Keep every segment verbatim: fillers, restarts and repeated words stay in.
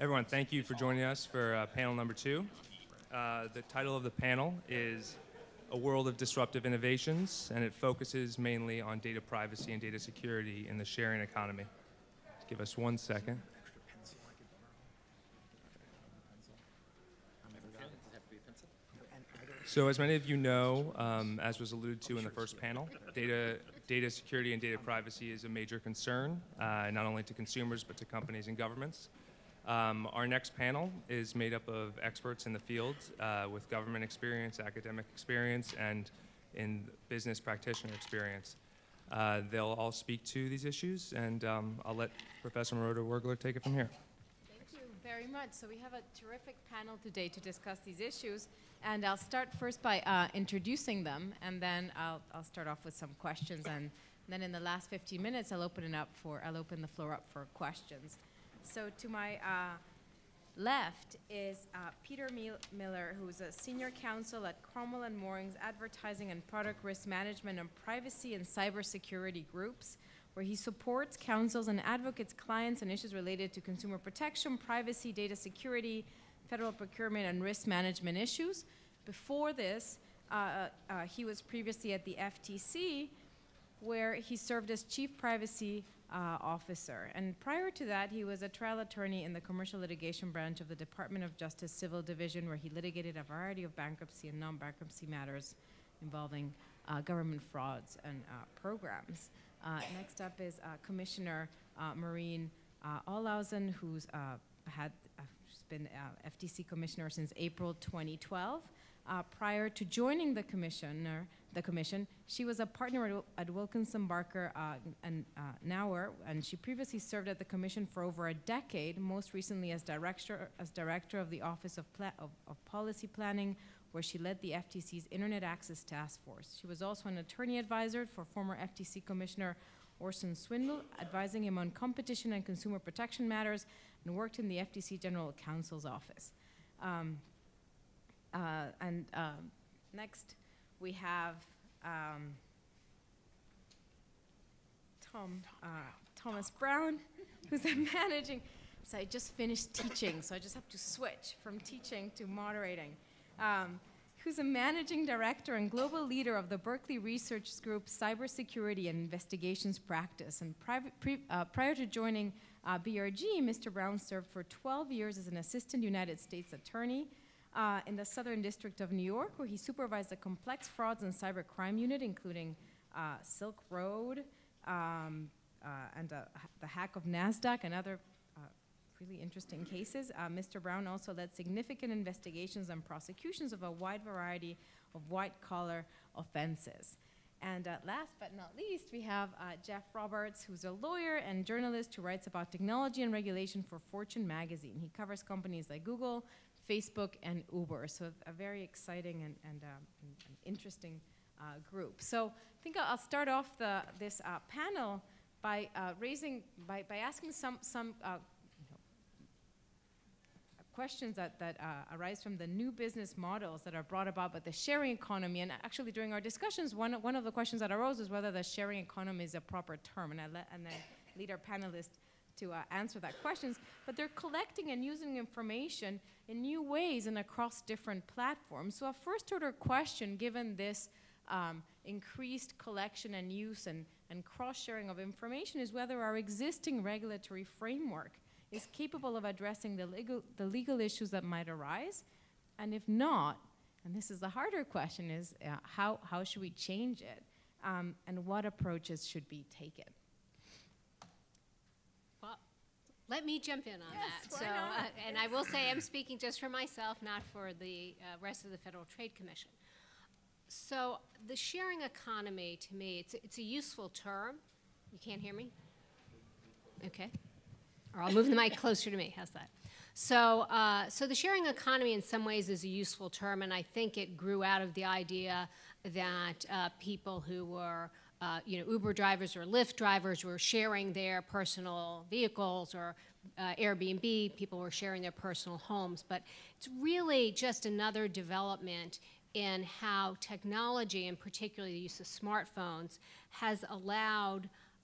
Everyone, thank you for joining us for uh, panel number two. Uh, the title of the panel is A World of Disruptive Innovations, and it focuses mainly on data privacy and data security in the sharing economy. Just give us one second. So as many of you know, um, as was alluded to in the first panel, data, data security and data privacy is a major concern, uh, not only to consumers, but to companies and governments. Um, our next panel is made up of experts in the field uh, with government experience, academic experience, and in business practitioner experience. Uh, they'll all speak to these issues, and um, I'll let Professor Marotta-Wurgler take it from here. Thank you very much. So we have a terrific panel today to discuss these issues, and I'll start first by uh, introducing them, and then I'll, I'll start off with some questions, and then in the last fifteen minutes, I'll open it up for, I'll open the floor up for questions. So to my uh, left is uh, Peter Mil Miller, who's a senior counsel at Crowell and Maureen's Advertising and Product Risk Management and Privacy and Cybersecurity Groups, where he supports counsels and advocates clients on issues related to consumer protection, privacy, data security, federal procurement, and risk management issues. Before this, uh, uh, he was previously at the F T C, where he served as chief privacy Uh, officer. And prior to that, he was a trial attorney in the commercial litigation branch of the Department of Justice Civil Division, where he litigated a variety of bankruptcy and non-bankruptcy matters involving uh, government frauds and uh, programs. Uh, next up is uh, Commissioner uh, Maureen uh, Ohlhausen, who's uh, had uh, she's been uh, F T C commissioner since April twenty twelve. Uh, prior to joining the commissioner, the commission, she was a partner at, at Wilkinson Barker uh, and uh, Nauer, and she previously served at the commission for over a decade, most recently as director as director of the Office of, Pla of, of Policy Planning, where she led the F T C's Internet Access Task Force. She was also an attorney advisor for former F T C Commissioner Orson Swindle, advising him on competition and consumer protection matters, and worked in the F T C General Counsel's office. Um, Uh, and um, next, we have um, Tom, uh, Thomas Brown, who's a managing. So I just finished teaching, so I just have to switch from teaching to moderating. Um, who's a managing director and global leader of the Berkeley Research Group's Cybersecurity and Investigations Practice. And private, pre, uh, prior to joining uh, B R G, Mister Brown served for twelve years as an assistant United States attorney Uh, in the Southern District of New York, where he supervised a complex frauds and cybercrime unit, including uh, Silk Road um, uh, and uh, the hack of NASDAQ and other uh, really interesting cases. Uh, Mister Brown also led significant investigations and prosecutions of a wide variety of white-collar offenses. And uh, last but not least, we have uh, Jeff Roberts, who's a lawyer and journalist who writes about technology and regulation for Fortune magazine. He covers companies like Google, Facebook, and Uber. So a very exciting and, and, um, and, and interesting uh, group. So I think I'll start off the, this uh, panel by uh, raising, by, by asking some, some uh, you know, questions that, that uh, arise from the new business models that are brought about by the sharing economy. And actually during our discussions, one, one of the questions that arose is whether the sharing economy is a proper term. And I let, and then lead our panelists to uh, answer that questions, but they're collecting and using information in new ways and across different platforms. So a first order question, given this um, increased collection and use and, and cross-sharing of information, is whether our existing regulatory framework is capable of addressing the legal, the legal issues that might arise, and if not, and this is the harder question, is uh, how, how should we change it, um, and what approaches should be taken? Let me jump in on yes, that. So, uh, and I will say I'm speaking just for myself, not for the uh, rest of the Federal Trade Commission. So the sharing economy, to me, it's, it's a useful term. You can't hear me? Okay. Or I'll move the mic closer to me. How's that? So, uh, so the sharing economy in some ways is a useful term, and I think it grew out of the idea that uh, people who were Uh, you know, Uber drivers or Lyft drivers were sharing their personal vehicles, or uh, Airbnb, people were sharing their personal homes. But it's really just another development in how technology, and particularly the use of smartphones, has allowed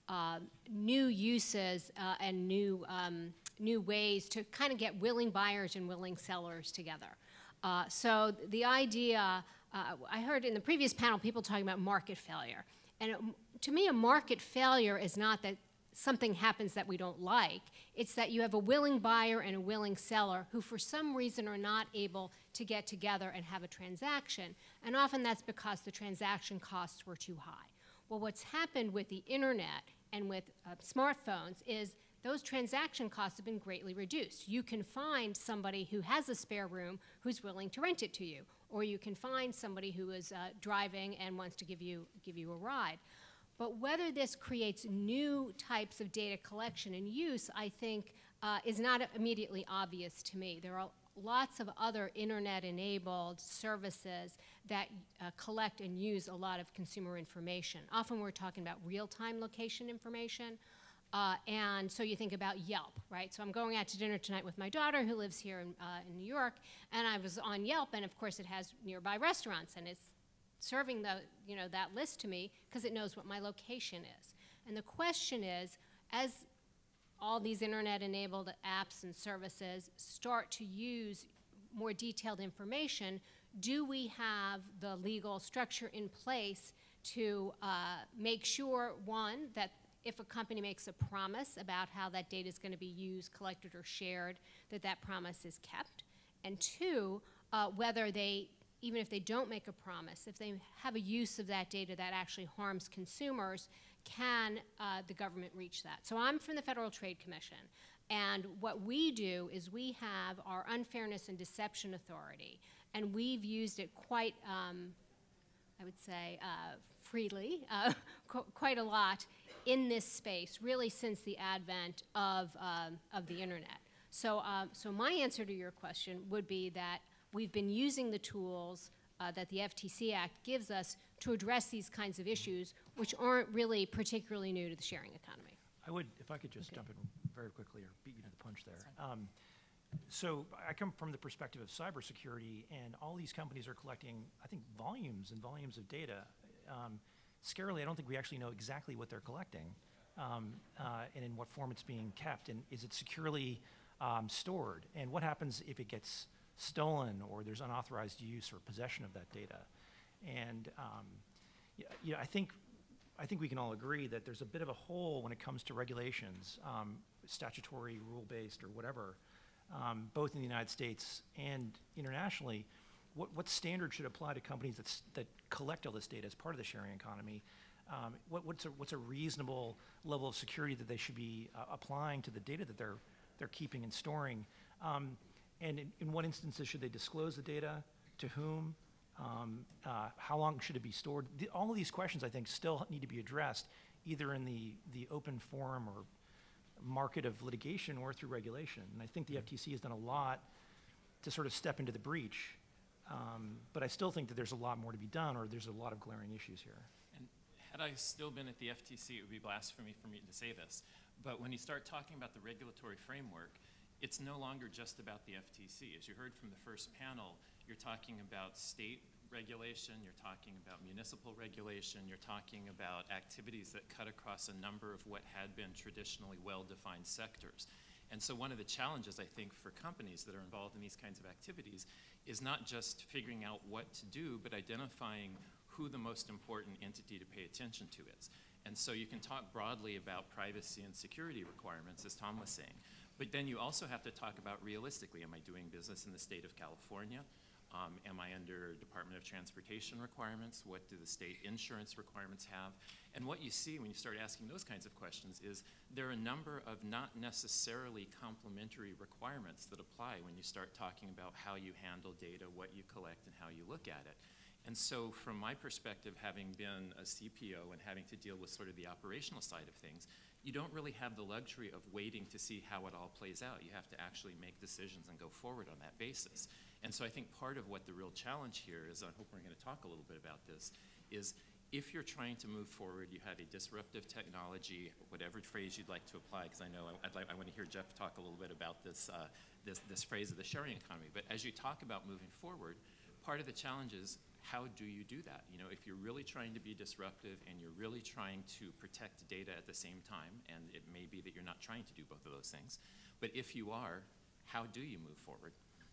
uh, new uses uh, and new, um, new ways to kind of get willing buyers and willing sellers together. Uh, so the idea, uh, I heard in the previous panel people talking about market failure. And it, to me, a market failure is not that something happens that we don't like. It's that you have a willing buyer and a willing seller who for some reason are not able to get together and have a transaction. And often that's because the transaction costs were too high. Well, what's happened with the internet and with uh, smartphones is those transaction costs have been greatly reduced. You can find somebody who has a spare room who's willing to rent it to you, or you can find somebody who is uh, driving and wants to give you, give you a ride. But whether this creates new types of data collection and use, I think, uh, is not immediately obvious to me. There are lots of other internet-enabled services that uh, collect and use a lot of consumer information. Often we're talking about real-time location information. Uh, and so you think about Yelp, right? So I'm going out to dinner tonight with my daughter who lives here in, uh, in New York, and I was on Yelp, and of course it has nearby restaurants, and it's serving the, you know, that list to me because it knows what my location is. And the question is, as all these internet-enabled apps and services start to use more detailed information, do we have the legal structure in place to uh, make sure, one, that if a company makes a promise about how that data is going to be used, collected, or shared, that that promise is kept, and two, uh, whether they, even if they don't make a promise, if they have a use of that data that actually harms consumers, can uh, the government reach that? So I'm from the Federal Trade Commission, and what we do is we have our Unfairness and Deception Authority, and we've used it quite, um, I would say, uh, freely, uh, qu quite a lot in this space, really since the advent of, um, of the internet. So, um, so my answer to your question would be that we've been using the tools uh, that the F T C Act gives us to address these kinds of issues, which aren't really particularly new to the sharing economy. I would, if I could just okay. jump in very quickly or beat you to the punch there. Um, so I come from the perspective of cybersecurity, and all these companies are collecting, I think, volumes and volumes of data. Um, scarily, I don't think we actually know exactly what they're collecting um, uh, and in what form it's being kept, and is it securely um, stored, and what happens if it gets stolen or there's unauthorized use or possession of that data. And um, yeah, yeah, I think I think we can all agree that there's a bit of a hole when it comes to regulations, um, statutory, rule-based, or whatever, um, both in the United States and internationally. What, what standard should apply to companies that's, that collect all this data as part of the sharing economy? Um, what, what's, a, what's a reasonable level of security that they should be uh, applying to the data that they're, they're keeping and storing? Um, and in, in what instances should they disclose the data? To whom? Um, uh, how long should it be stored? The, all of these questions, I think, still need to be addressed, either in the, the open forum or market of litigation or through regulation. And I think the F T C has done a lot to sort of step into the breach. Um, but I still think that there's a lot more to be done, or there's a lot of glaring issues here. And had I still been at the F T C, it would be blasphemy for me to say this. But when you start talking about the regulatory framework, it's no longer just about the F T C. As you heard from the first panel, you're talking about state regulation, you're talking about municipal regulation, you're talking about activities that cut across a number of what had been traditionally well-defined sectors. And so one of the challenges, I think, for companies that are involved in these kinds of activities is not just figuring out what to do, but identifying who the most important entity to pay attention to is. And so you can talk broadly about privacy and security requirements, as Tom was saying, but then you also have to talk about realistically, am I doing business in the state of California? Um, am I under Department of Transportation requirements? What do the state insurance requirements have? And what you see when you start asking those kinds of questions is there are a number of not necessarily complementary requirements that apply when you start talking about how you handle data, what you collect, and how you look at it. And so from my perspective, having been a C P O and having to deal with sort of the operational side of things, you don't really have the luxury of waiting to see how it all plays out. You have to actually make decisions and go forward on that basis. And so I think part of what the real challenge here is, I hope we're going to talk a little bit about this, is if you're trying to move forward, you have a disruptive technology, whatever phrase you'd like to apply, because I know I'd like, I want to hear Jeff talk a little bit about this, uh, this, this phrase of the sharing economy. But as you talk about moving forward, part of the challenge is how do you do that? You know, if you're really trying to be disruptive and you're really trying to protect data at the same time, and it may be that you're not trying to do both of those things, but if you are, how do you move forward?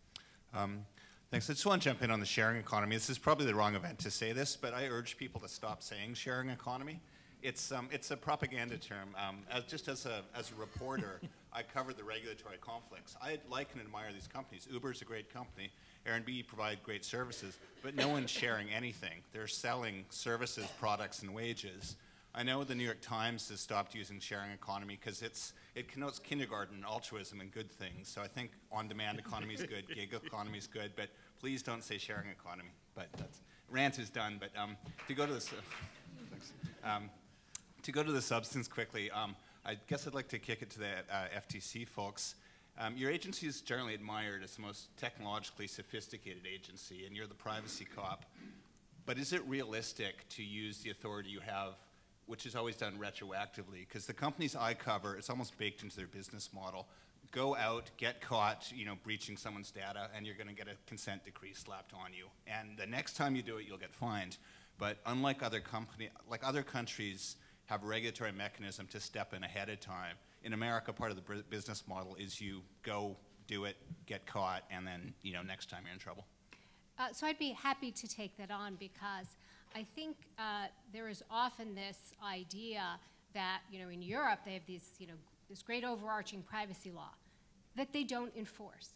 Um, thanks. I just want to jump in on the sharing economy. This is probably the wrong event to say this, but I urge people to stop saying sharing economy. It's, um, it's a propaganda term. Um, as, just as a, as a reporter, I cover the regulatory conflicts. I like and admire these companies. Uber's a great company. Airbnb provide great services, but no one's sharing anything. They're selling services, products, and wages. I know the New York Times has stopped using sharing economy because it's it connotes kindergarten, altruism, and good things. So I think on-demand economy is good, gig economy is good, but please don't say sharing economy. But that's, rant is done. But um, to go to this, uh, thanks. Um, to go to the substance quickly, um, I guess I'd like to kick it to the uh, F T C folks. Um, your agency is generally admired as the most technologically sophisticated agency, and you're the privacy cop. But is it realistic to use the authority you have, which is always done retroactively? Because the companies I cover, it's almost baked into their business model. Go out, get caught, you know, breaching someone's data, and you're going to get a consent decree slapped on you. And the next time you do it, you'll get fined. But unlike other company, like other countries, have a regulatory mechanism to step in ahead of time. In America, part of the business model is you go, do it, get caught, and then, you know, next time you're in trouble. Uh, so I'd be happy to take that on, because I think uh, there is often this idea that, you know, in Europe they have these, you know, this great overarching privacy law that they don't enforce.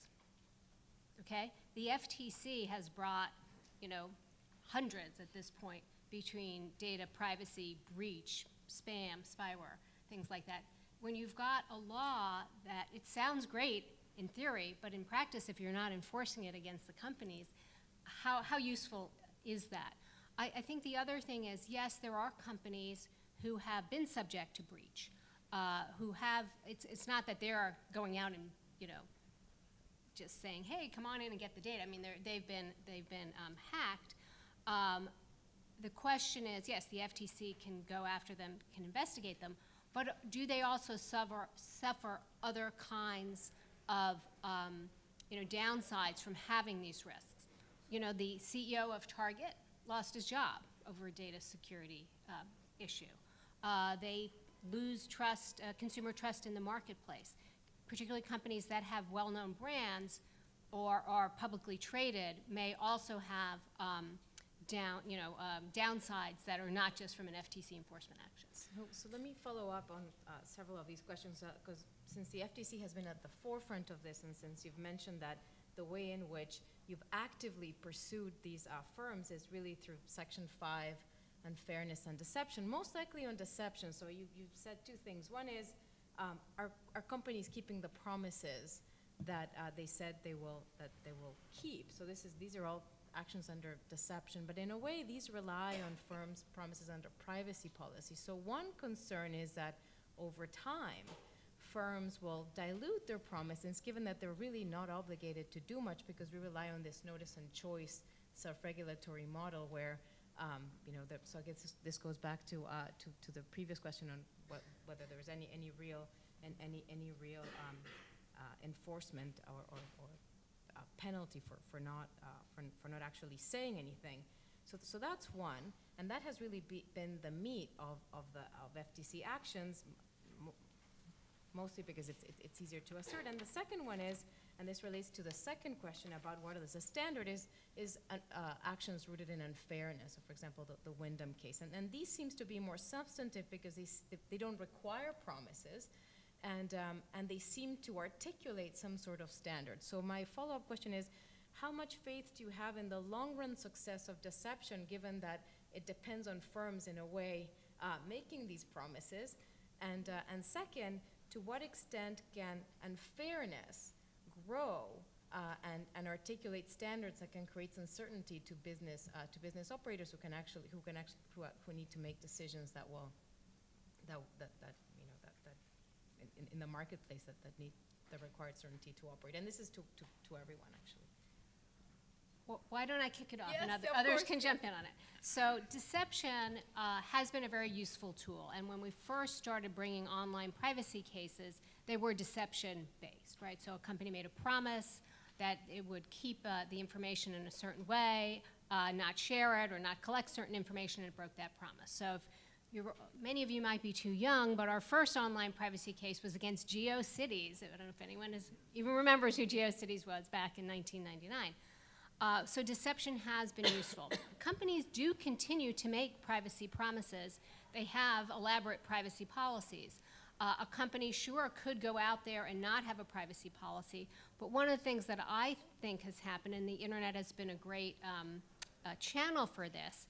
Okay? The F T C has brought, you know, hundreds at this point between data privacy, breach, spam, spyware, things like that. When you've got a law that it sounds great in theory, but in practice, if you're not enforcing it against the companies, how, how useful is that? I, I think the other thing is, yes, there are companies who have been subject to breach, uh, who have, it's, it's not that they're going out and, you know, just saying, hey, come on in and get the data. I mean, they've been, they've been um, hacked. Um, the question is, yes, the F T C can go after them, can investigate them, but do they also suffer, suffer other kinds of um, you know, downsides from having these risks? You know, the C E O of Target lost his job over a data security uh, issue. Uh, they lose trust, uh, consumer trust in the marketplace. Particularly companies that have well-known brands or are publicly traded may also have um, down, you know, um, downsides that are not just from an F T C enforcement actions. So, so let me follow up on uh, several of these questions, because uh, since the F T C has been at the forefront of this, and since you've mentioned that the way in which you've actively pursued these uh, firms is really through Section five and fairness and deception, most likely on deception. So you, you've said two things. One is, um, are, are companies keeping the promises that uh, they said they will, that they will keep? So this is, these are all actions under deception, but in a way these rely on firms' promises under privacy policy. So one concern is that over time firms will dilute their promises, given that they're really not obligated to do much, because we rely on this notice and choice self-regulatory model where, um, you know, the, so I guess this, this goes back to, uh, to, to the previous question on what, whether there's any, any real, and any, any real um, uh, enforcement or, or, or uh, penalty for, for, not, uh, for, for not actually saying anything. So, so that's one, and that has really be, been the meat of, of, the, of F T C actions, mostly because it's, it, it's easier to assert. And the second one is, and this relates to the second question about what is the standard, is, is an, uh, actions rooted in unfairness. So for example, the, the Wyndham case. And, and these seems to be more substantive because they, they don't require promises, and, um, and they seem to articulate some sort of standard. So my follow-up question is, how much faith do you have in the long-run success of deception, given that it depends on firms in a way uh, making these promises? And, uh, and second, to what extent can unfairness grow uh, and, and articulate standards that can create uncertainty to business uh, to business operators who can actually who can actually who, uh, who need to make decisions that will that that, that you know that that in, in the marketplace that, that need the required certainty to operate. And this is to to, to everyone actually. Well, why don't I kick it off, Yes, and other, of others course. can jump in on it. So deception uh, has been a very useful tool, and when we first started bringing online privacy cases, they were deception-based, right? So a company made a promise that it would keep uh, the information in a certain way, uh, not share it or not collect certain information, and it broke that promise. So if you're, many of you might be too young, but our first online privacy case was against GeoCities. I don't know if anyone is, even remembers who GeoCities was back in nineteen ninety-nine. Uh, so deception has been useful. Companies do continue to make privacy promises. They have elaborate privacy policies. Uh, a company, sure, could go out there and not have a privacy policy, but one of the things that I think has happened, and the internet has been a great um, uh, channel for this,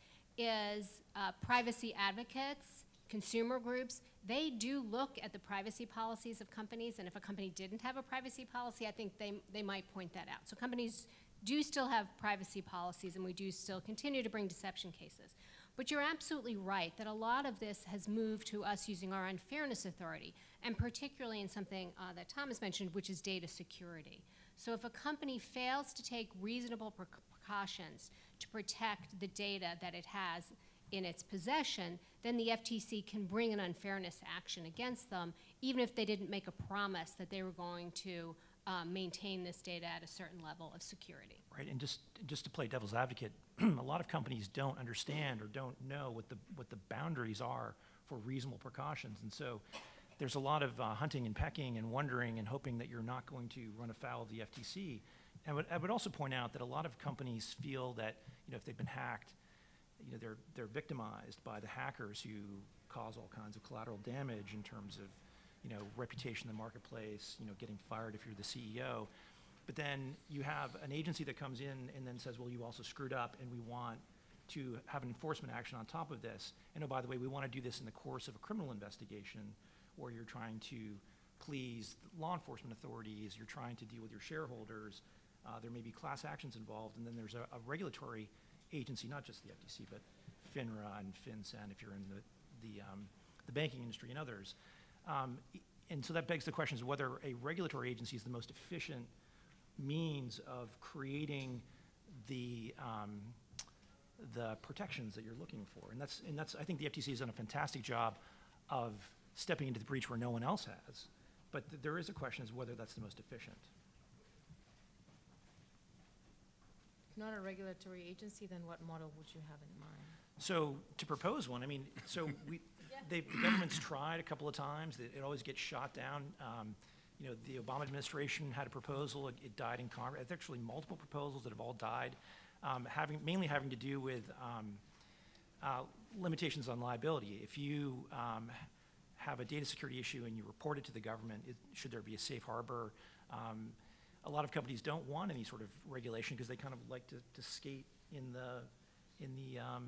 is uh, privacy advocates, consumer groups, they do look at the privacy policies of companies, and if a company didn't have a privacy policy, I think they, they might point that out. So companies do still have privacy policies, and we do still continue to bring deception cases. But you're absolutely right that a lot of this has moved to us using our unfairness authority, and particularly in something uh, that Thomas mentioned, which is data security. So if a company fails to take reasonable precautions to protect the data that it has in its possession, then the F T C can bring an unfairness action against them, even if they didn't make a promise that they were going to um, maintain this data at a certain level of security. Right, and just just to play devil's advocate, a lot of companies don't understand or don't know what the what the boundaries are for reasonable precautions, and so there's a lot of uh, hunting and pecking and wondering and hoping that you're not going to run afoul of the F T C. And I would, I would also point out that a lot of companies feel that, you know, if they've been hacked, you know, they're they're victimized by the hackers who cause all kinds of collateral damage in terms of, you know, reputation in the marketplace, you know, getting fired if you're the C E O. But then you have an agency that comes in and then says, well, you also screwed up and we want to have an enforcement action on top of this. And oh, by the way, we want to do this in the course of a criminal investigation where you're trying to please law enforcement authorities, you're trying to deal with your shareholders, uh, there may be class actions involved, and then there's a, a regulatory agency, not just the F T C, but FINRA and FinCEN if you're in the, the, um, the banking industry and others. Um, and so that begs the question is whether a regulatory agency is the most efficient means of creating the um, the protections that you're looking for, and that's and that's I think the F T C has done a fantastic job of stepping into the breach where no one else has, but th there is a question as whether that's the most efficient. If not a regulatory agency, then what model would you have in mind? So to propose one, I mean, so we yeah. they, the government's tried a couple of times. It, it always gets shot down. Um, You know, the Obama administration had a proposal, it, it died in Congress. It's actually multiple proposals that have all died, um, having, mainly having to do with um, uh, limitations on liability. If you um, have a data security issue and you report it to the government, it, should there be a safe harbor? Um, a lot of companies don't want any sort of regulation because they kind of like to, to skate in the, in the, um,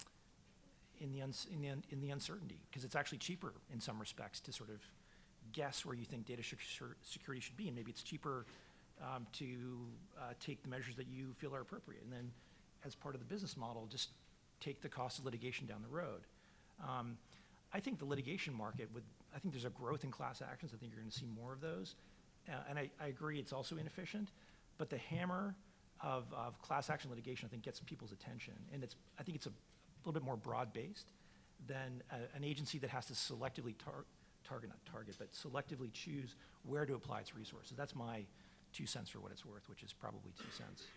in the, uns in the, un in the uncertainty, because it's actually cheaper in some respects to sort of guess where you think data security should be, and maybe it's cheaper um, to uh, take the measures that you feel are appropriate, and then as part of the business model, just take the cost of litigation down the road. Um, I think the litigation market, would, I think there's a growth in class actions. I think you're going to see more of those, uh, and I, I agree it's also inefficient, but the hammer of, of class action litigation I think gets people's attention, and it's, I think it's a little bit more broad-based than a, an agency that has to selectively target target, not target, but selectively choose where to apply its resources. That's my two cents for what it's worth, which is probably two cents.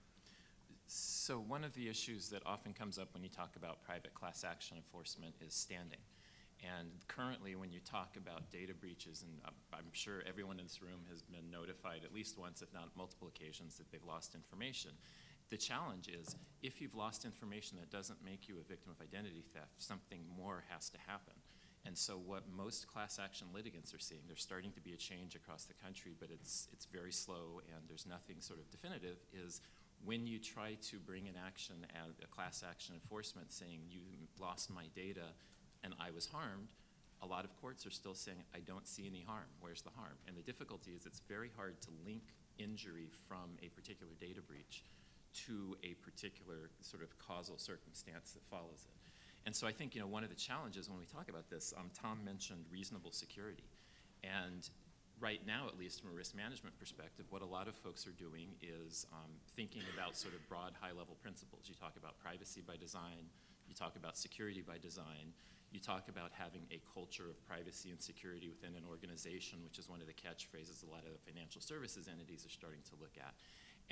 So one of the issues that often comes up when you talk about private class action enforcement is standing. And currently when you talk about data breaches, and I'm sure everyone in this room has been notified at least once, if not multiple occasions, that they've lost information. The challenge is, if you've lost information that doesn't make you a victim of identity theft, something more has to happen. And so what most class action litigants are seeing, there's starting to be a change across the country, but it's, it's very slow and there's nothing sort of definitive, is when you try to bring an action, a class action enforcement saying you lost my data and I was harmed, a lot of courts are still saying, I don't see any harm, where's the harm? And the difficulty is it's very hard to link injury from a particular data breach to a particular sort of causal circumstance that follows it. And so I think, you know, one of the challenges when we talk about this, um, Tom mentioned reasonable security. And right now, at least from a risk management perspective, what a lot of folks are doing is um, thinking about sort of broad, high-level principles. You talk about privacy by design, you talk about security by design, you talk about having a culture of privacy and security within an organization, which is one of the catchphrases a lot of the financial services entities are starting to look at.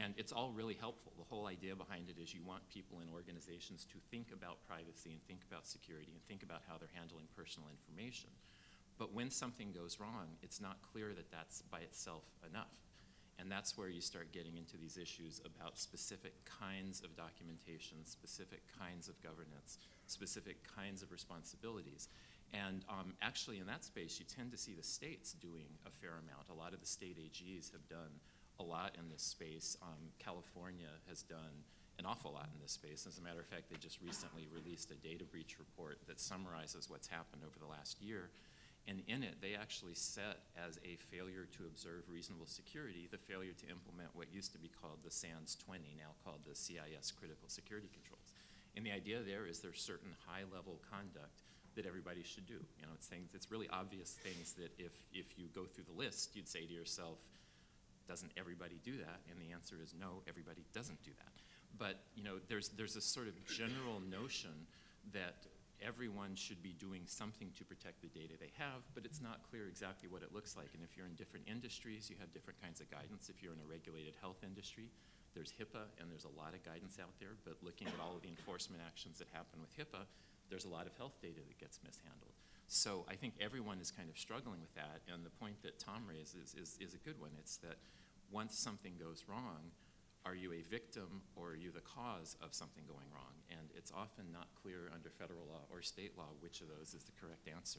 And it's all really helpful. The whole idea behind it is you want people in organizations to think about privacy and think about security and think about how they're handling personal information. But when something goes wrong, it's not clear that that's by itself enough. And that's where you start getting into these issues about specific kinds of documentation, specific kinds of governance, specific kinds of responsibilities. And um, actually in that space, you tend to see the states doing a fair amount. A lot of the state A Gs have done a lot in this space. Um, California has done an awful lot in this space. As a matter of fact, they just recently released a data breach report that summarizes what's happened over the last year. And in it, they actually set as a failure to observe reasonable security the failure to implement what used to be called the SANS twenty, now called the C I S critical security controls. And the idea there is there's certain high-level conduct that everybody should do. You know, it's things, it's really obvious things that if, if you go through the list, you'd say to yourself, doesn't everybody do that? And the answer is no, everybody doesn't do that. But you know, there's, there's a sort of general notion that everyone should be doing something to protect the data they have, but it's not clear exactly what it looks like. And if you're in different industries, you have different kinds of guidance. If you're in a regulated health industry, there's HIPAA, and there's a lot of guidance out there, but looking at all of the enforcement actions that happen with HIPAA, there's a lot of health data that gets mishandled. So I think everyone is kind of struggling with that, and the point that Tom raises is, is a good one. It's that once something goes wrong, are you a victim or are you the cause of something going wrong? And it's often not clear under federal law or state law which of those is the correct answer.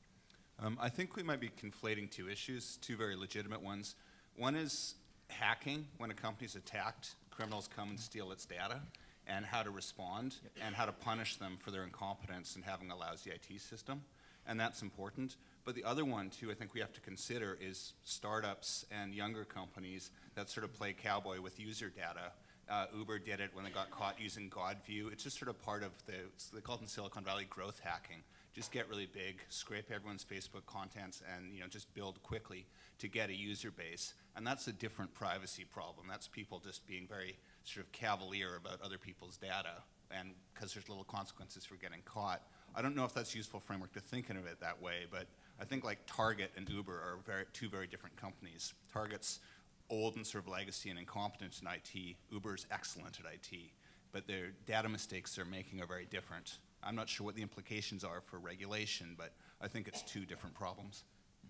Um, I think we might be conflating two issues, two very legitimate ones. One is hacking. When a company's attacked, criminals come and steal its data, and how to respond, and how to punish them for their incompetence in having a lousy I T system. And that's important. But the other one, too, I think we have to consider is startups and younger companies that sort of play cowboy with user data. Uh, Uber did it when they got caught using GodView. It's just sort of part of the, they call it in Silicon Valley growth hacking. Just get really big, scrape everyone's Facebook contents, and you know, just build quickly to get a user base. And that's a different privacy problem. That's people just being very sort of cavalier about other people's data, and because there's little consequences for getting caught. I don't know if that's a useful framework to thinking of it that way, but I think like Target and Uber are very, two very different companies. Target's old and sort of legacy and incompetent in I T. Uber's excellent at I T, but their data mistakes they're making are very different. I'm not sure what the implications are for regulation, but I think it's two different problems.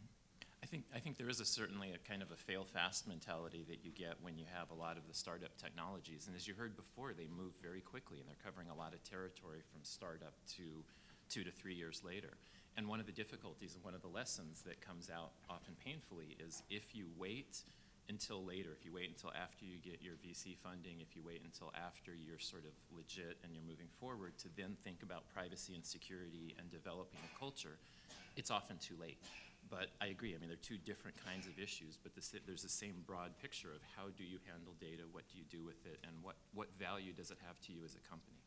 I think, I think there is a certainly a kind of a fail-fast mentality that you get when you have a lot of the startup technologies. And as you heard before, they move very quickly, and they're covering a lot of territory from startup to two to three years later. And one of the difficulties and one of the lessons that comes out often painfully is if you wait until later, if you wait until after you get your V C funding, if you wait until after you're sort of legit and you're moving forward to then think about privacy and security and developing a culture, it's often too late. But I agree, I mean, they're two different kinds of issues, but this, there's the same broad picture of how do you handle data, what do you do with it, and what, what value does it have to you as a company?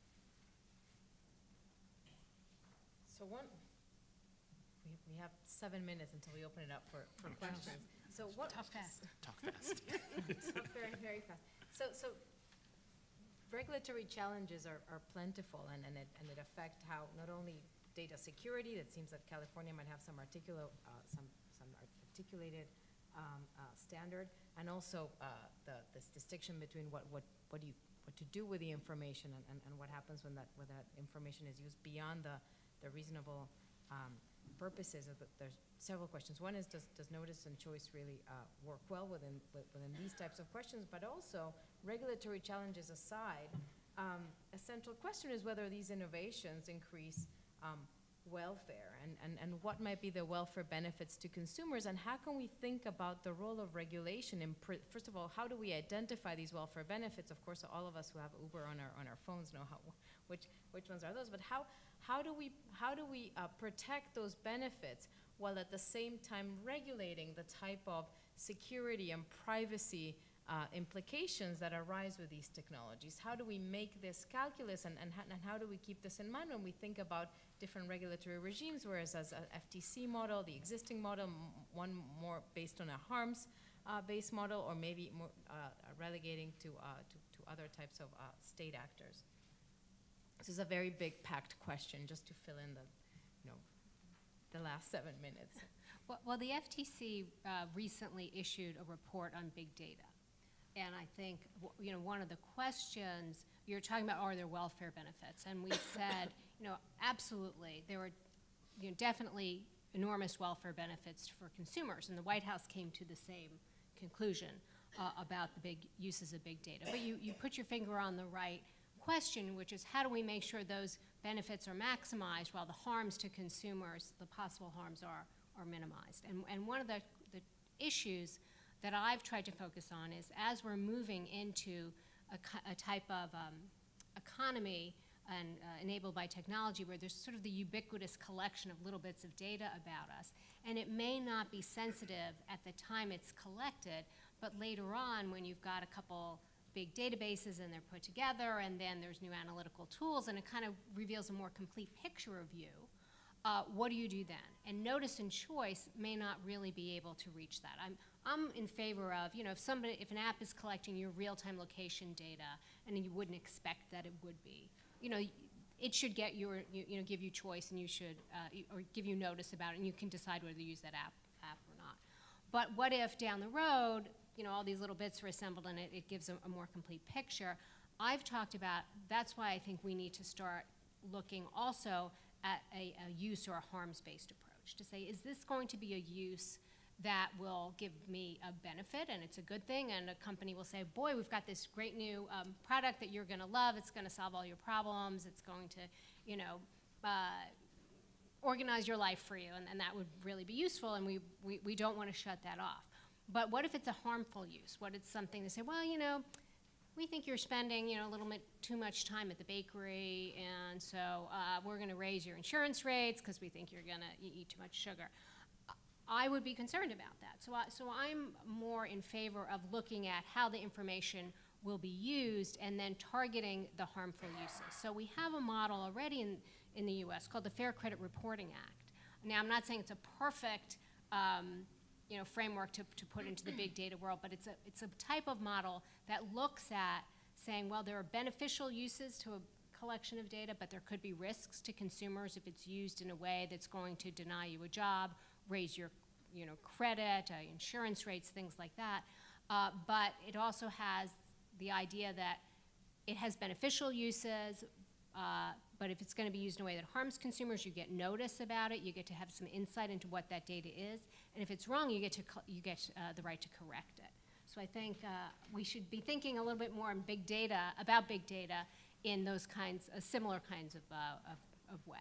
So one, we, we have seven minutes until we open it up for, for questions. So what? Talk fast. Talk fast. Talk very, very fast. So, so regulatory challenges are, are plentiful, and, and, it, and it affect how not only data security, it seems that California might have some, articulo, uh, some, some articulated um, uh, standard, and also uh, the, this distinction between what, what, what, do you, what to do with the information and, and, and what happens when that, when that information is used beyond the, the reasonable um, purposes. Of the, there's several questions. One is, does, does notice and choice really uh, work well within, within these types of questions? But also, regulatory challenges aside, um, a central question is whether these innovations increase Um, welfare, and, and, and what might be the welfare benefits to consumers, and how can we think about the role of regulation in, pr first of all, how do we identify these welfare benefits? Of course, all of us who have Uber on our, on our phones know how, which, which ones are those, but how, how do we, how do we uh, protect those benefits while at the same time regulating the type of security and privacy Uh, implications that arise with these technologies? How do we make this calculus, and, and, how, and how do we keep this in mind when we think about different regulatory regimes, whereas as an F T C model, the existing model, m one more based on a harms-based uh, model, or maybe more uh, relegating to, uh, to, to other types of uh, state actors? This is a very big, packed question, just to fill in the, you know, the last seven minutes. Well, well the F T C uh, recently issued a report on big data. And I think, w- you know, one of the questions, you're talking about, are there welfare benefits? And we said, you know, absolutely, there were, you know, definitely enormous welfare benefits for consumers, and the White House came to the same conclusion uh, about the big uses of big data. But you, you put your finger on the right question, which is how do we make sure those benefits are maximized while the harms to consumers, the possible harms are, are minimized? And, and one of the, the issues that I've tried to focus on is as we're moving into a, a type of um, economy and uh, enabled by technology where there's sort of the ubiquitous collection of little bits of data about us, and it may not be sensitive at the time it's collected, but later on when you've got a couple big databases and they're put together and then there's new analytical tools and it kind of reveals a more complete picture of you, uh, what do you do then? And notice and choice may not really be able to reach that. I'm, I'm in favor of, you know, if somebody, if an app is collecting your real-time location data and you wouldn't expect that it would be, you know, it should get your, you, you know, give you choice and you should, uh, or give you notice about it and you can decide whether to use that app, app or not. But what if down the road, you know, all these little bits are assembled and it, it gives a, a more complete picture? I've talked about, that's why I think we need to start looking also at a, a use or a harms-based approach to say, is this going to be a use that will give me a benefit and it's a good thing, and a company will say, boy, we've got this great new um, product that you're gonna love, it's gonna solve all your problems, it's going to, you know, uh, organize your life for you, and, and that would really be useful, and we, we, we don't wanna shut that off. But what if it's a harmful use? What if it's something to say, well, you know, we think you're spending, you know, a little bit too much time at the bakery, and so uh, we're gonna raise your insurance rates because we think you're gonna eat too much sugar. I would be concerned about that. So, I, so I'm more in favor of looking at how the information will be used and then targeting the harmful uses. So we have a model already in, in the U S called the Fair Credit Reporting Act. Now, I'm not saying it's a perfect um, you know, framework to, to put into the big data world, but it's a, it's a type of model that looks at saying, well, there are beneficial uses to a collection of data, but there could be risks to consumers if it's used in a way that's going to deny you a job, raise your you know, credit, uh, insurance rates, things like that. Uh, but it also has the idea that it has beneficial uses, uh, but if it's going to be used in a way that harms consumers, you get notice about it, you get to have some insight into what that data is, and if it's wrong, you get, to you get uh, the right to correct it. So I think uh, we should be thinking a little bit more in big data, about big data in those kinds, uh, similar kinds of, uh, of, of way.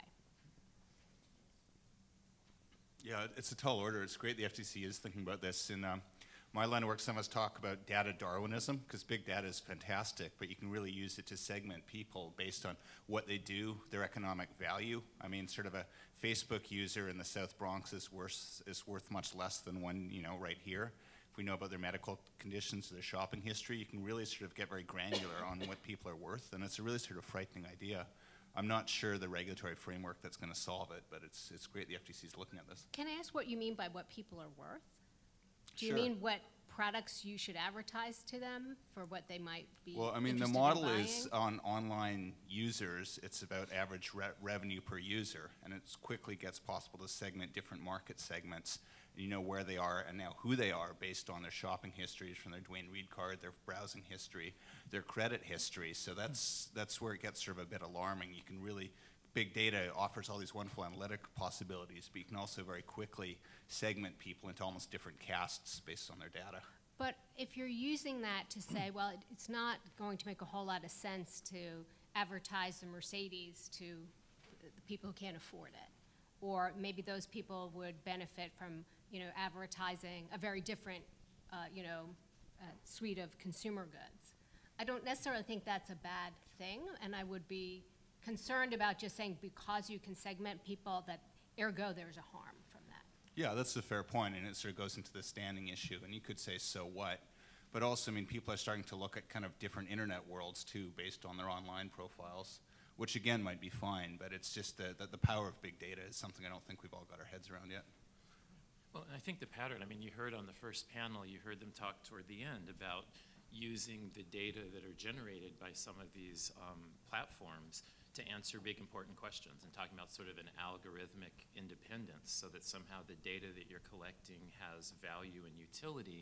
Yeah, it's a tall order. It's great the F T C is thinking about this. In um, my line of work, some of us talk about data Darwinism, because big data is fantastic, but you can really use it to segment people based on what they do, their economic value. I mean, sort of a Facebook user in the South Bronx is worth, is worth much less than one, you know, right here. If we know about their medical conditions, their shopping history, you can really sort of get very granular on what people are worth, and it's a really sort of frightening idea. I'm not sure the regulatory framework that's going to solve it, but it's, it's great the F T C is looking at this. Can I ask what you mean by what people are worth? Do you Sure. mean what products you should advertise to them for what they might be Well, I mean, the interested in model buying? is on online users, it's about average re revenue per user, and it quickly gets possible to segment different market segments. You know where they are and now who they are based on their shopping histories, from their Dwayne Reed card, their browsing history, their credit history. So that's, that's where it gets sort of a bit alarming. You can really, big data offers all these wonderful analytic possibilities, but you can also very quickly segment people into almost different castes based on their data. But if you're using that to say, well, it, it's not going to make a whole lot of sense to advertise the Mercedes to the people who can't afford it, or maybe those people would benefit from, you know, advertising a very different, uh, you know, uh, suite of consumer goods. I don't necessarily think that's a bad thing, and I would be concerned about just saying because you can segment people that ergo there's a harm from that. Yeah, that's a fair point, and it sort of goes into the standing issue, and you could say, so what? But also, I mean, people are starting to look at kind of different internet worlds, too, based on their online profiles, which, again, might be fine, but it's just that the, the power of big data is something I don't think we've all got our heads around yet. Well, I think the pattern, I mean, you heard on the first panel, you heard them talk toward the end about using the data that are generated by some of these um, platforms to answer big important questions, and talking about sort of an algorithmic independence, so that somehow the data that you're collecting has value and utility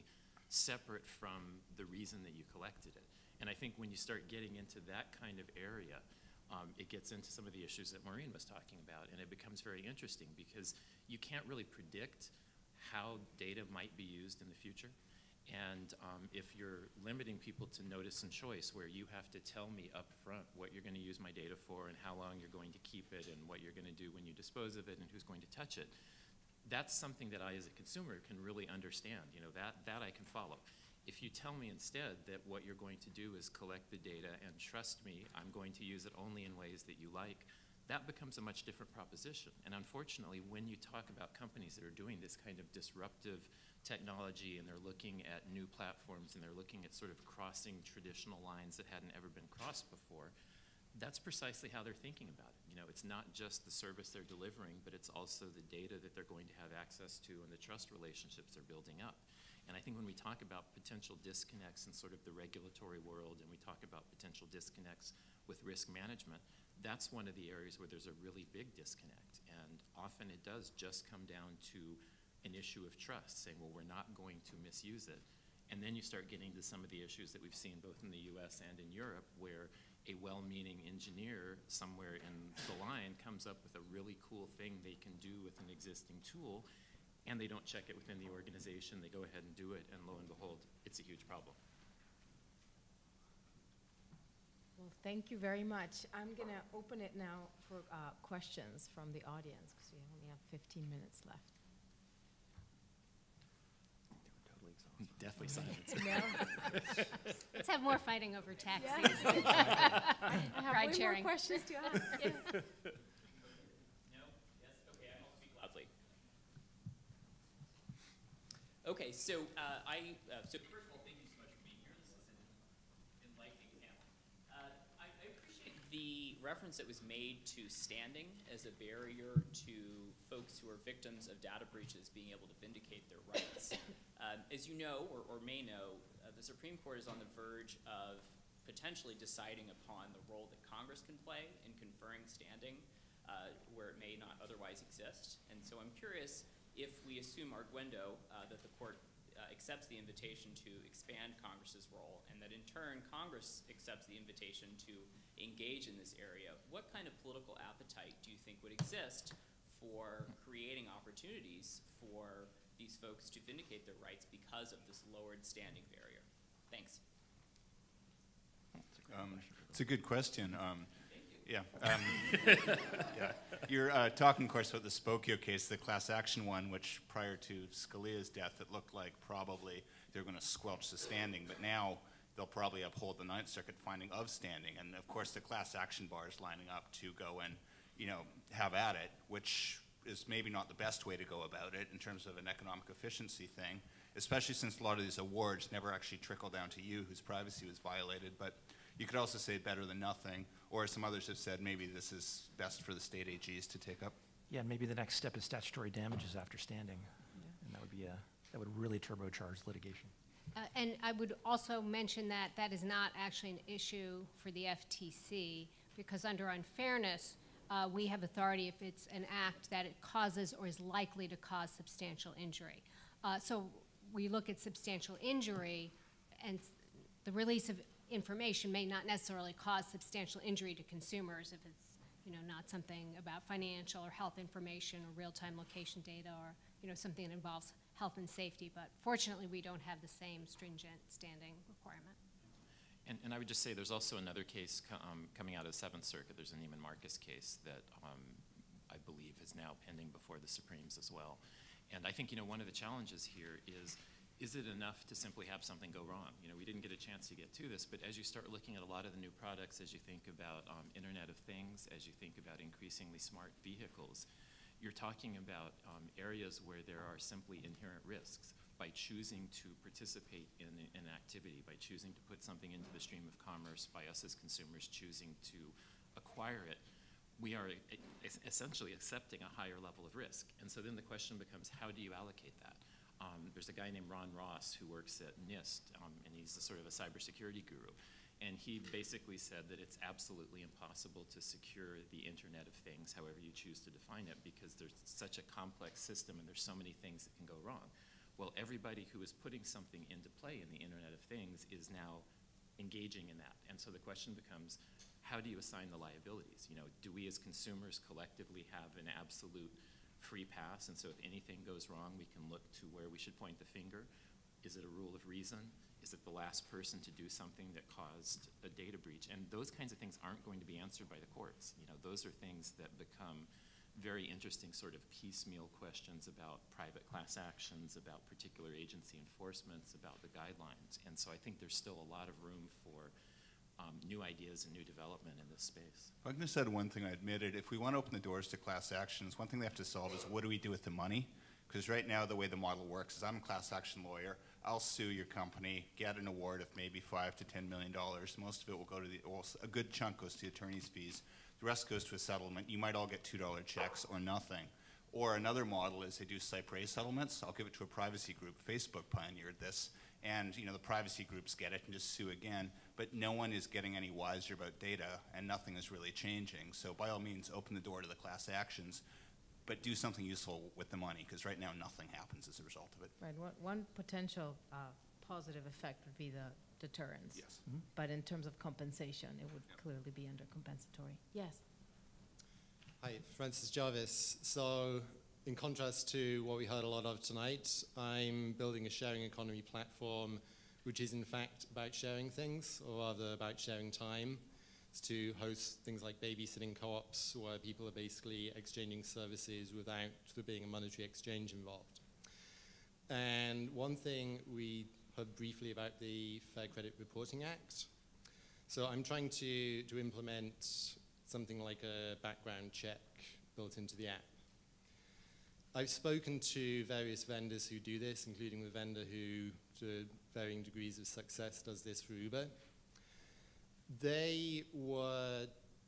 separate from the reason that you collected it. And I think when you start getting into that kind of area, um, it gets into some of the issues that Maureen was talking about, and it becomes very interesting because you can't really predict how data might be used in the future. And um, if you're limiting people to notice and choice, where you have to tell me up front what you're going to use my data for and how long you're going to keep it and what you're going to do when you dispose of it and who's going to touch it, that's something that I, as a consumer, can really understand. You know, that, that I can follow. If you tell me instead that what you're going to do is collect the data and trust me, I'm going to use it only in ways that you like, that becomes a much different proposition. And unfortunately, when you talk about companies that are doing this kind of disruptive technology and they're looking at new platforms and they're looking at sort of crossing traditional lines that hadn't ever been crossed before, that's precisely how they're thinking about it. You know, it's not just the service they're delivering, but it's also the data that they're going to have access to and the trust relationships they're building up. And I think when we talk about potential disconnects in sort of the regulatory world and we talk about potential disconnects with risk management, that's one of the areas where there's a really big disconnect. And often it does just come down to an issue of trust, saying, well, we're not going to misuse it. And then you start getting to some of the issues that we've seen both in the U S and in Europe, where a well-meaning engineer somewhere in the line comes up with a really cool thing they can do with an existing tool, and they don't check it within the organization. They go ahead and do it, and lo and behold, it's a huge problem. Well, thank you very much. I'm going to open it now for uh, questions from the audience, because we only have fifteen minutes left. Definitely silence. No? Let's have more fighting over taxis. Yeah. I have Ride way sharing. more questions to ask. Yeah. No? Yes? Okay, I'll speak loudly. Okay, so uh, I, uh, so first of all, thank you so much for being here. This is an enlightening panel. Uh, I, I appreciate the reference that was made to standing as a barrier to folks who are victims of data breaches being able to vindicate their rights. Uh, as you know, or, or may know, uh, the Supreme Court is on the verge of potentially deciding upon the role that Congress can play in conferring standing uh, where it may not otherwise exist. And so I'm curious if we assume arguendo uh, that the court uh, accepts the invitation to expand Congress's role, and that in turn Congress accepts the invitation to engage in this area, what kind of political appetite do you think would exist for creating opportunities for these folks to vindicate their rights because of this lowered standing barrier? Thanks. Um, it's a good question. Um, yeah. Um, yeah. You're uh, talking, of course, about the Spokio case, the class action one, which prior to Scalia's death, it looked like probably they're going to squelch the standing, but now they'll probably uphold the Ninth Circuit finding of standing. And of course, the class action bar is lining up to go and, you know, have at it, which is maybe not the best way to go about it in terms of an economic efficiency thing, especially since a lot of these awards never actually trickle down to you whose privacy was violated. But you could also say better than nothing, or as some others have said, maybe this is best for the state A Gs to take up. Yeah, maybe the next step is statutory damages after standing, yeah. And that would be a, that would really turbocharge litigation. Uh, and I would also mention that that is not actually an issue for the F T C, because under unfairness, uh, we have authority if it's an act that it causes or is likely to cause substantial injury. Uh, so we look at substantial injury, and the release of information may not necessarily cause substantial injury to consumers if it's, you know, not something about financial or health information or real-time location data, or, you know, something that involves health and safety. But fortunately, we don't have the same stringent standing requirement. And, and I would just say there's also another case co um, coming out of the Seventh Circuit. There's a Neiman Marcus case that um, I believe is now pending before the Supremes as well. And I think, you know, one of the challenges here is, is it enough to simply have something go wrong? You know, we didn't get a chance to get to this, but as you start looking at a lot of the new products, as you think about um, Internet of Things, as you think about increasingly smart vehicles, you're talking about um, areas where there are simply inherent risks. By choosing to participate in an activity, by choosing to put something into the stream of commerce, by us as consumers choosing to acquire it, we are essentially accepting a higher level of risk. And so then the question becomes, how do you allocate that? Um, there's a guy named Ron Ross who works at NIST, um, and he's a sort of a cybersecurity guru. And he basically said that it's absolutely impossible to secure the Internet of Things, however you choose to define it, because there's such a complex system and there's so many things that can go wrong. Well, everybody who is putting something into play in the Internet of Things is now engaging in that. And so the question becomes, how do you assign the liabilities? You know, do we as consumers collectively have an absolute free pass? And so if anything goes wrong, we can look to where we should point the finger. Is it a rule of reason? Is it the last person to do something that caused a data breach? And those kinds of things aren't going to be answered by the courts. You know, those are things that become very interesting sort of piecemeal questions about private class actions, about particular agency enforcements, about the guidelines. And so I think there's still a lot of room for um, new ideas and new development in this space. I'm going to say one thing I admitted. If we want to open the doors to class actions, one thing they have to solve is what do we do with the money? Because right now the way the model works is I'm a class action lawyer. I'll sue your company, get an award of maybe five to ten million dollars. Most of it will go to the, well, a good chunk goes to the attorney's fees. The rest goes to a settlement. You might all get two dollar checks or nothing. Or another model is they do Cypre settlements. I'll give it to a privacy group. Facebook pioneered this. And you know the privacy groups get it and just sue again. But no one is getting any wiser about data, and nothing is really changing. So by all means, open the door to the class actions, but do something useful with the money, because right now nothing happens as a result of it. Right. One, one potential uh, positive effect would be the deterrence. Yes. Mm-hmm. But in terms of compensation, it would Yep. clearly be under compensatory. Yes. Hi, Francis Jarvis. So in contrast to what we heard a lot of tonight, I'm building a sharing economy platform which is in fact about sharing things, or rather about sharing time. It's to host things like babysitting co-ops where people are basically exchanging services without there being a monetary exchange involved. And one thing we heard briefly about the Fair Credit Reporting Act. So I'm trying to, to implement something like a background check built into the app. I've spoken to various vendors who do this, including the vendor who, to varying degrees of success, does this for Uber. They were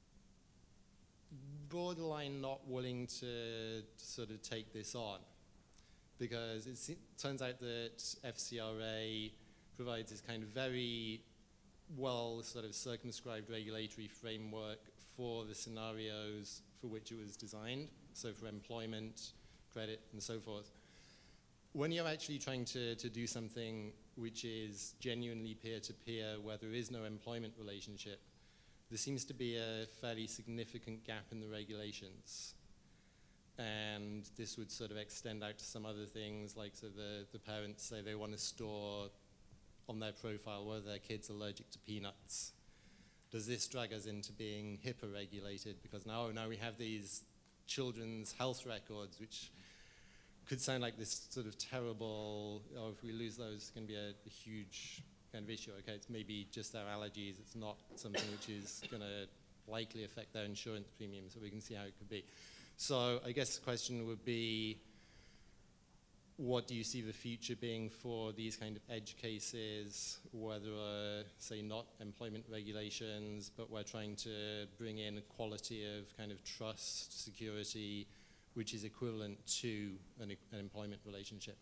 borderline not willing to, to sort of take this on, because it se- turns out that F C R A provides this kind of very well sort of circumscribed regulatory framework for the scenarios for which it was designed, so for employment, credit, and so forth. When you're actually trying to, to do something which is genuinely peer-to-peer, where there is no employment relationship, there seems to be a fairly significant gap in the regulations. And this would sort of extend out to some other things, like so the, the parents say they want to store on their profile whether their kid's allergic to peanuts. Does this drag us into being HIPAA regulated? Because now, now we have these children's health records, which could sound like this sort of terrible, oh, if we lose those, it's going to be a, a huge kind of issue. Okay, it's maybe just their allergies. It's not something which is going to likely affect their insurance premium, so we can see how it could be. So I guess the question would be, what do you see the future being for these kind of edge cases, whether, uh, say, not employment regulations, but we're trying to bring in a quality of kind of trust, security, which is equivalent to an, an employment relationship?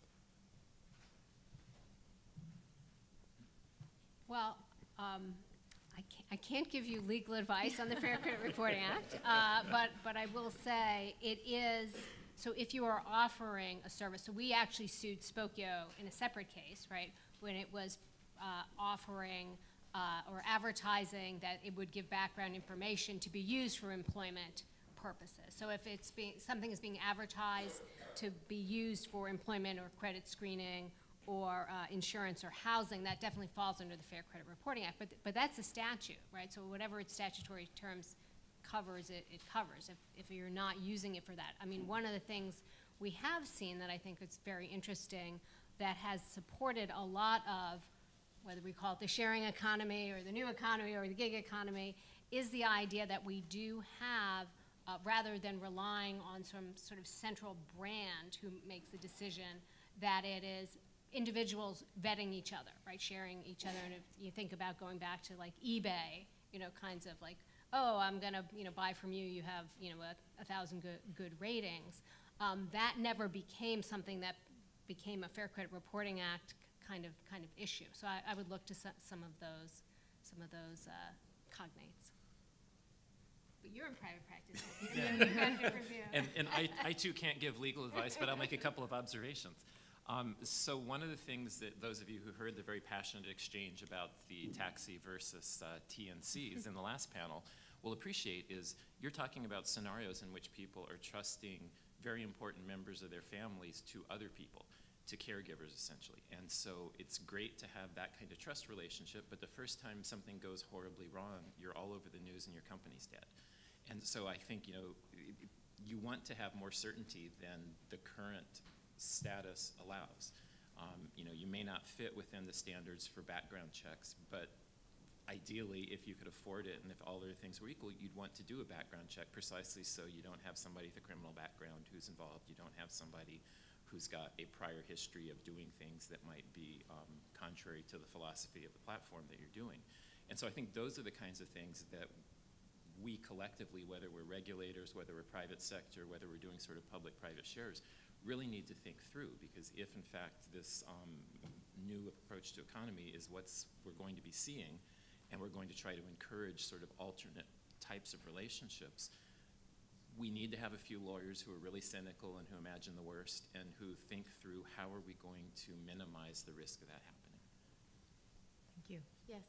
Well, um, I, can't, I can't give you legal advice on the Fair Credit Reporting Act, uh, but, but I will say it is, so if you are offering a service, so we actually sued Spokio in a separate case, right, when it was uh, offering uh, or advertising that it would give background information to be used for employment purposes. So if it's being, something is being advertised to be used for employment or credit screening or uh, insurance or housing, that definitely falls under the Fair Credit Reporting Act. But, but that's a statute, right? So whatever its statutory terms covers, it, it covers if, if you're not using it for that. I mean, one of the things we have seen that I think is very interesting that has supported a lot of, whether we call it the sharing economy or the new economy or the gig economy, is the idea that we do have, uh, rather than relying on some sort of central brand who makes the decision, that it is individuals vetting each other, right, sharing each other. And if you think about going back to like eBay, you know, kinds of like, oh, I'm gonna, you know, buy from you, you have, you know, a, a thousand good, good ratings. Um, that never became something that became a Fair Credit Reporting Act kind of kind of issue. So I, I would look to some, some of those, some of those uh, cognates. But you're in private practice. Yeah. and and I, I too can't give legal advice, but I'll make a couple of observations. Um, so one of the things that those of you who heard the very passionate exchange about the taxi versus uh, T N Cs in the last panel will appreciate is you're talking about scenarios in which people are trusting very important members of their families to other people, to caregivers essentially. And so it's great to have that kind of trust relationship, but the first time something goes horribly wrong, you're all over the news and your company's dead. And so I think, you know, you want to have more certainty than the current status allows. Um, you know, you may not fit within the standards for background checks, but ideally, if you could afford it and if all other things were equal, you'd want to do a background check precisely so you don't have somebody with a criminal background who's involved. You don't have somebody who's got a prior history of doing things that might be um, contrary to the philosophy of the platform that you're doing. And so I think those are the kinds of things that we collectively, whether we're regulators, whether we're private sector, whether we're doing sort of public-private shares, really need to think through, because if in fact this um, new approach to economy is what's we're going to be seeing, and we're going to try to encourage sort of alternate types of relationships, we need to have a few lawyers who are really cynical and who imagine the worst and who think through how are we going to minimize the risk of that happening. Thank you. Yes.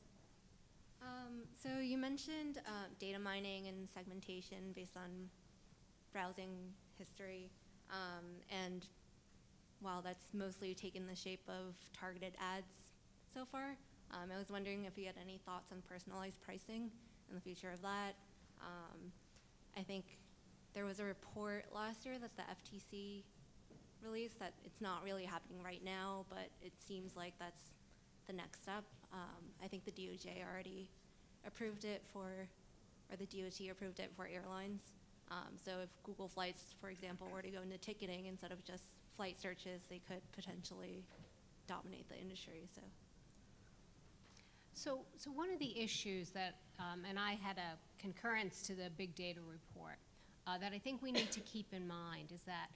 Um, so you mentioned uh, data mining and segmentation based on browsing history. Um, and while that's mostly taken the shape of targeted ads so far, um, I was wondering if you had any thoughts on personalized pricing and the future of that. Um, I think there was a report last year that the F T C released that it's not really happening right now, but it seems like that's the next step. Um, I think the D O J already approved it for, or the D O T approved it for airlines. Um, so if Google Flights, for example, were to go into ticketing instead of just flight searches, they could potentially dominate the industry. So, so, so one of the issues that, um, and I had a concurrence to the big data report, uh, that I think we need to keep in mind is that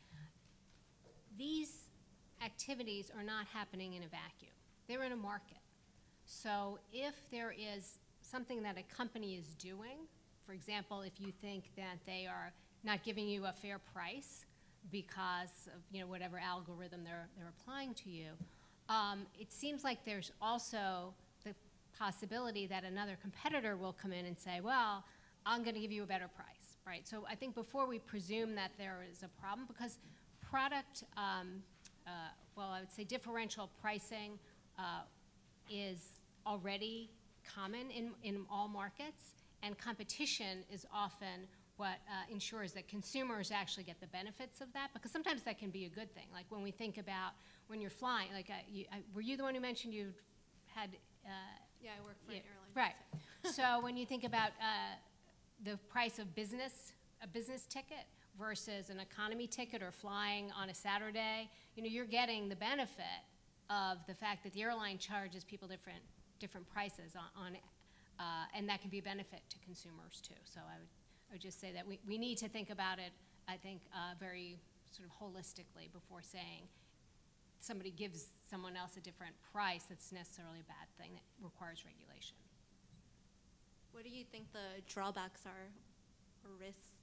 these activities are not happening in a vacuum. They're in a market. So if there is something that a company is doing, for example, if you think that they are not giving you a fair price because of, you know, whatever algorithm they're, they're applying to you, um, it seems like there's also the possibility that another competitor will come in and say, well, I'm going to give you a better price, right? So I think before we presume that there is a problem, because product, um, uh, well, I would say differential pricing uh, is already common in, in all markets. And competition is often what uh, ensures that consumers actually get the benefits of that, because sometimes that can be a good thing. Like when we think about when you're flying, like uh, you, uh, were you the one who mentioned you had? Uh, yeah, I work for yeah, an airline. Right. So when you think about uh, the price of business, a business ticket versus an economy ticket or flying on a Saturday, you know, you're getting the benefit of the fact that the airline charges people different different prices on, on Uh, and that can be a benefit to consumers too. So I would, I would just say that we, we need to think about it, I think, uh, very sort of holistically before saying somebody gives someone else a different price that's necessarily a bad thing that requires regulation. What do you think the drawbacks are or risks?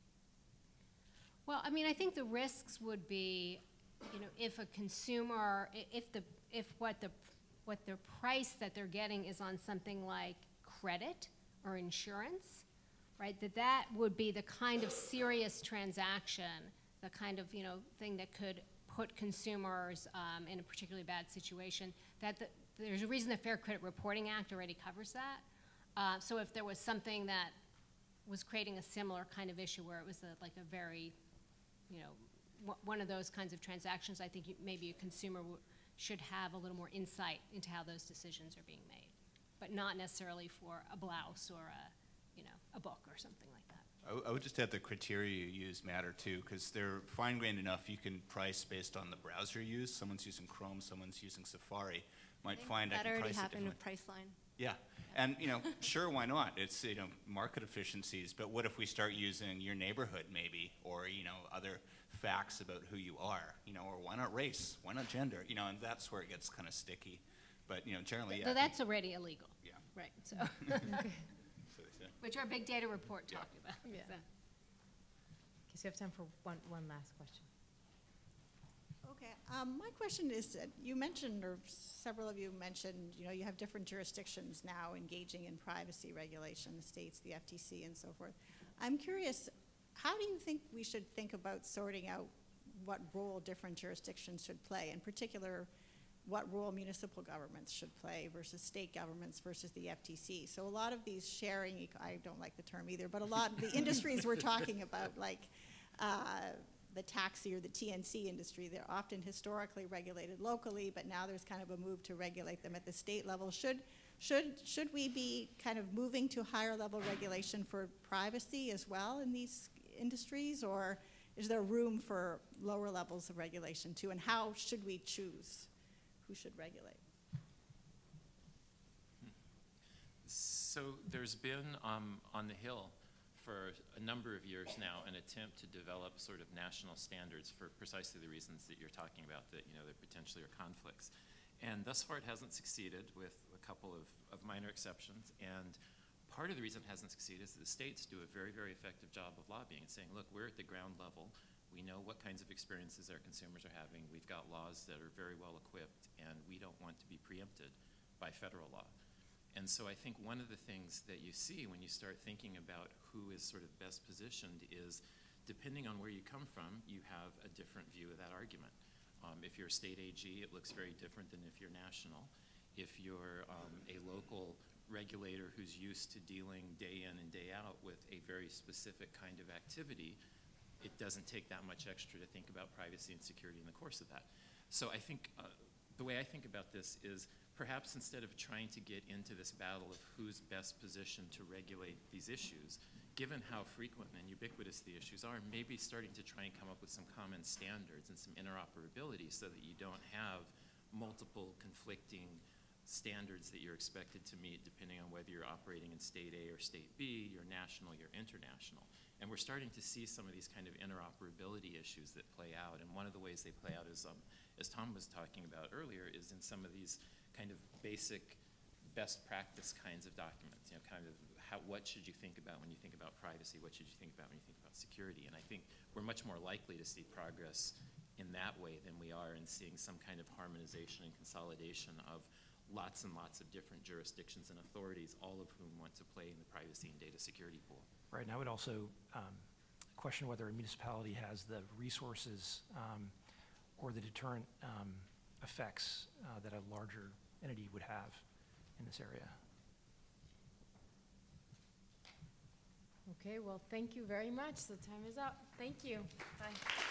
Well, I mean, I think the risks would be, you know, if a consumer, if the, if what the, what the price that they're getting is on something like credit or insurance, right, that that would be the kind of serious transaction, the kind of, you know, thing that could put consumers um, in a particularly bad situation, that the, there's a reason the Fair Credit Reporting Act already covers that. Uh, so if there was something that was creating a similar kind of issue where it was a, like a very, you know, w one of those kinds of transactions, I think you, maybe a consumer w should have a little more insight into how those decisions are being made, but not necessarily for a blouse or a, you know, a book or something like that. I, I would just add the criteria you use matter too, because they're fine-grained enough you can price based on the browser you use. Someone's using Chrome, someone's using Safari. Might find I that can already price it happened with differently. Priceline. Yeah, and you know, sure, why not? It's, you know, market efficiencies, but what if we start using your neighborhood maybe, or, you know, other facts about who you are, you know, or why not race, why not gender, you know, and that's where it gets kind of sticky. But, you know, generally, yeah. So that's already illegal. Yeah. Right, so. So, yeah. Which our big data report Yeah. talked about. Yeah. So. Okay, so you have time for one, one last question. Okay, um, my question is that you mentioned, or several of you mentioned, you know, you have different jurisdictions now engaging in privacy regulation, the states, the F T C, and so forth. I'm curious, how do you think we should think about sorting out what role different jurisdictions should play? In particular, what role municipal governments should play versus state governments versus the F T C. So a lot of these sharing, eco- I don't like the term either, but a lot of the industries we're talking about, like uh, the taxi or the T N C industry, they're often historically regulated locally, but now there's kind of a move to regulate them at the state level. Should, should, should we be kind of moving to higher level regulation for privacy as well in these industries, or is there room for lower levels of regulation too, and how should we choose who should regulate? So there's been um, on the Hill for a number of years now an attempt to develop sort of national standards for precisely the reasons that you're talking about, that, you know, there potentially are conflicts. And thus far it hasn't succeeded, with a couple of, of minor exceptions. And part of the reason it hasn't succeeded is that the states do a very, very effective job of lobbying and saying, look, we're at the ground level. We know what kinds of experiences our consumers are having. We've got laws that are very well equipped, and we don't want to be preempted by federal law. And so I think one of the things that you see when you start thinking about who is sort of best positioned is, depending on where you come from, you have a different view of that argument. Um, if you're a state A G, it looks very different than if you're national. If you're um, a local regulator who's used to dealing day in and day out with a very specific kind of activity, it doesn't take that much extra to think about privacy and security in the course of that. So I think uh, the way I think about this is, perhaps instead of trying to get into this battle of who's best positioned to regulate these issues, given how frequent and ubiquitous the issues are, maybe starting to try and come up with some common standards and some interoperability so that you don't have multiple conflicting standards that you're expected to meet depending on whether you're operating in state A or state B, you're national, you're international. And we're starting to see some of these kind of interoperability issues that play out. And one of the ways they play out is, um, as Tom was talking about earlier, is in some of these kind of basic best practice kinds of documents, you know, kind of how, what should you think about when you think about privacy? What should you think about when you think about security? And I think we're much more likely to see progress in that way than we are in seeing some kind of harmonization and consolidation of lots and lots of different jurisdictions and authorities, all of whom want to play in the privacy and data security pool. Right, and I would also um, question whether a municipality has the resources um, or the deterrent um, effects uh, that a larger entity would have in this area. Okay, well, thank you very much. The time is up. Thank you. Bye.